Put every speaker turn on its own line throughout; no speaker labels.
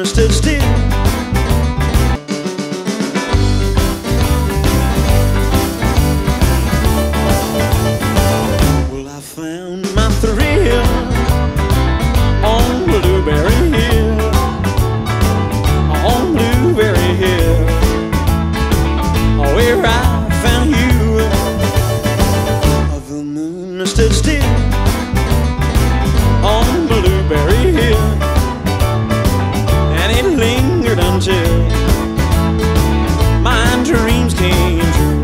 moon stood still. Well, I found my thrill on Blueberry Hill, on Blueberry Hill, where I found you. The moon stood still on Blueberry Hill, and it lingered until my dreams came true.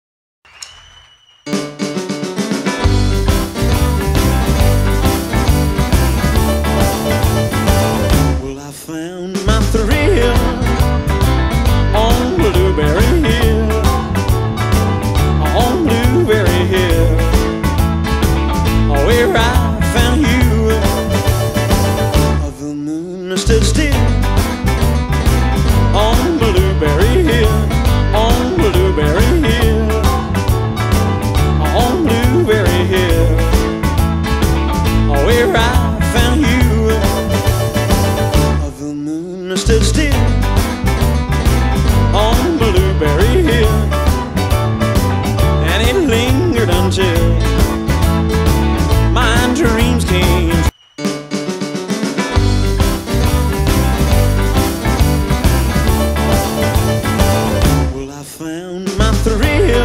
Well, I found my thrill on Blueberry Hill, on Blueberry Hill, where I found you. The moon stood still on Blueberry Hill, on Blueberry Hill, on Blueberry Hill, where I found you. The moon stood still on Blueberry Hill, and it lingered until my dreams came true. Well, I found my thrill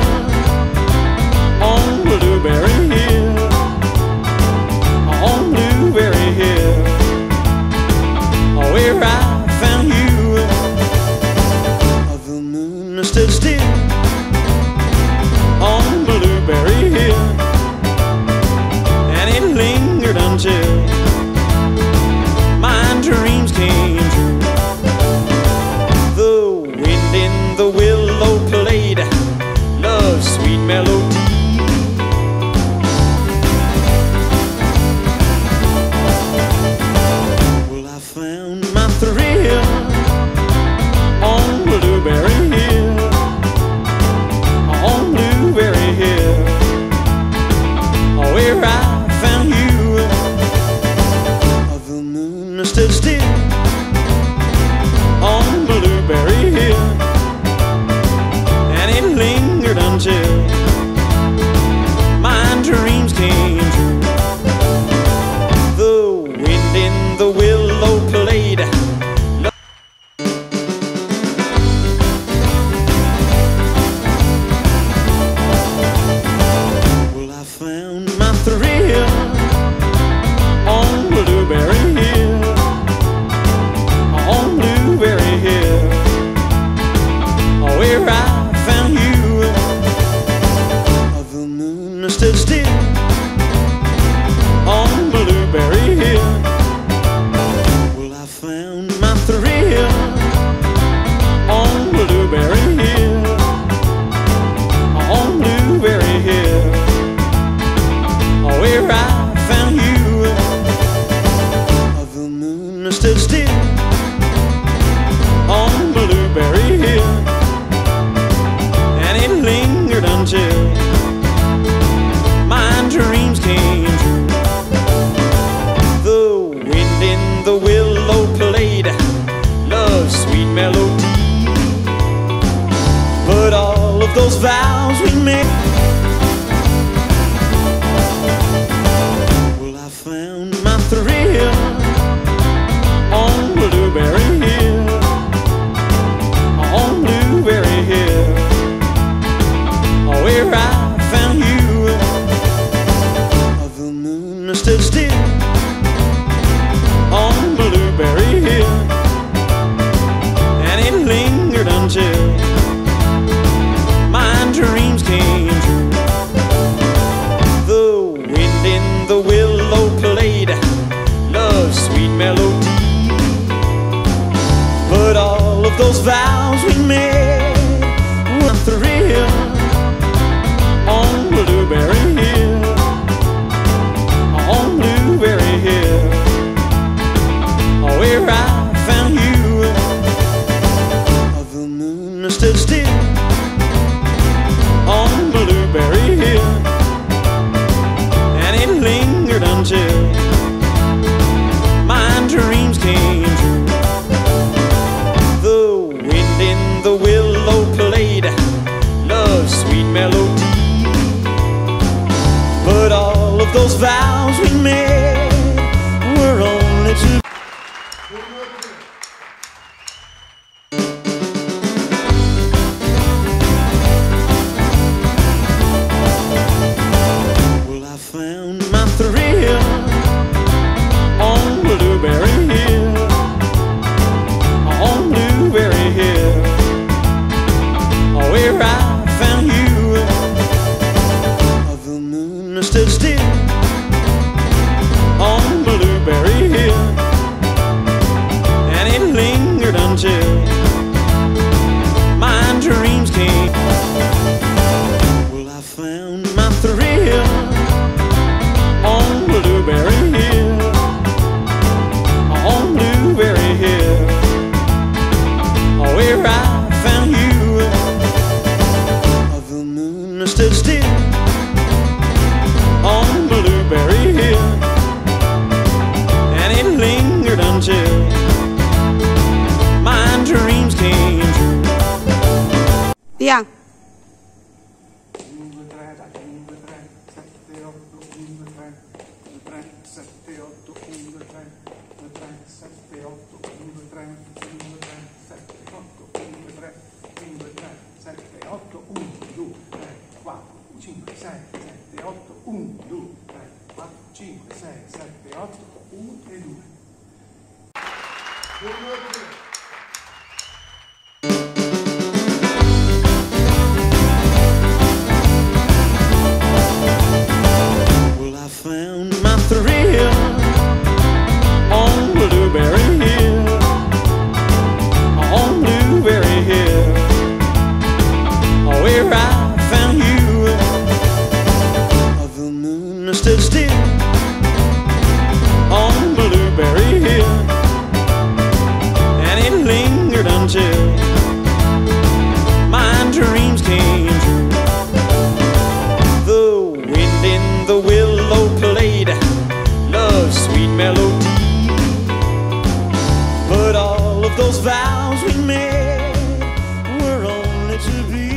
on Blueberry Hill, on Blueberry Hill, where I found you. The moon stood still on Blueberry Hill, and it lingered until my dreams came true. The wind in the willow played love's sweet melody. Well, I found my thrill on Blueberry Hill, on Blueberry Hill, where I found you. The moon stood still on Blueberry Hill, and it lingered until my dreams came true. The wind in the willow played. Well, I found my thrill on Blueberry Hill, on Blueberry Hill, where I found you. The moon stood still on Blueberry Hill. Well, I found my thrill on Blueberry Hill, on Blueberry Hill, where I found you. The moon stood still on Blueberry Hill, and it lingered until my dreams came true. The wind in the willow played love's sweet melody, but all of those vows we made. Well, I found my thrill on Blueberry Hill, on Blueberry Hill, where I found you. The moon stood still on Blueberry Hill, and it lingered until my dreams came true. The wind in the willow played love's sweet melody, but all of those vows we made were a thrill on Blueberry Hill, on Blueberry Hill, where I found you. The moon stood still on Blueberry Hill, and it lingered until my dreams came true. Well, I found my thrill on Blueberry Hill, on Blueberry Hill, where I found you. The moon stood still on Blueberry Hill, and it lingered until my dreams came. Well, I found my thrill on Blueberry Hill, on Blueberry Hill, where I found you. The moon stood still on Blueberry Hill, and it lingered until my dreams came true.
Via.
1, 2, 3, 1, 2, 3, 7, 8, 1, 2, 3, 1, 2, 3, 7, 8, 1, 2, 3, 1, 2, 3, 7, 8, 1, 2, 3, 1, 2, 3, 7, 8, 1, 2, 3, 1, 2, 3, 7, 8, 1, 2, 3, 4, 5, 6, 7, 8, 1, 2, 3, 4, 5, 6, 7, 8, 1 e 2.
Well, I found my thrill on Blueberry Hill, on Blueberry Hill, where I found you. The moon stood still on Blueberry Hill, and it lingered until my dreams came true. The wind in the willow played love's sweet melody, but all of those vows we made were only to be.